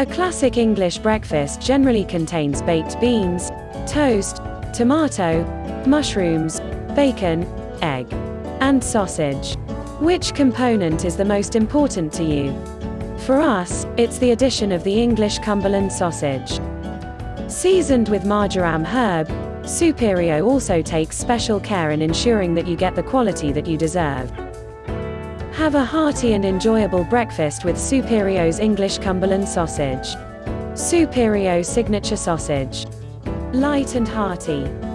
A classic English breakfast generally contains baked beans, toast, tomato, mushrooms, bacon, egg, and sausage. Which component is the most important to you? For us, it's the addition of the English Cumberland sausage. Seasoned with marjoram herb, Supirrio also takes special care in ensuring that you get the quality that you deserve. Have a hearty and enjoyable breakfast with Supirrio's English Cumberland Sausage. Supirrio Signature Sausage. Light and hearty.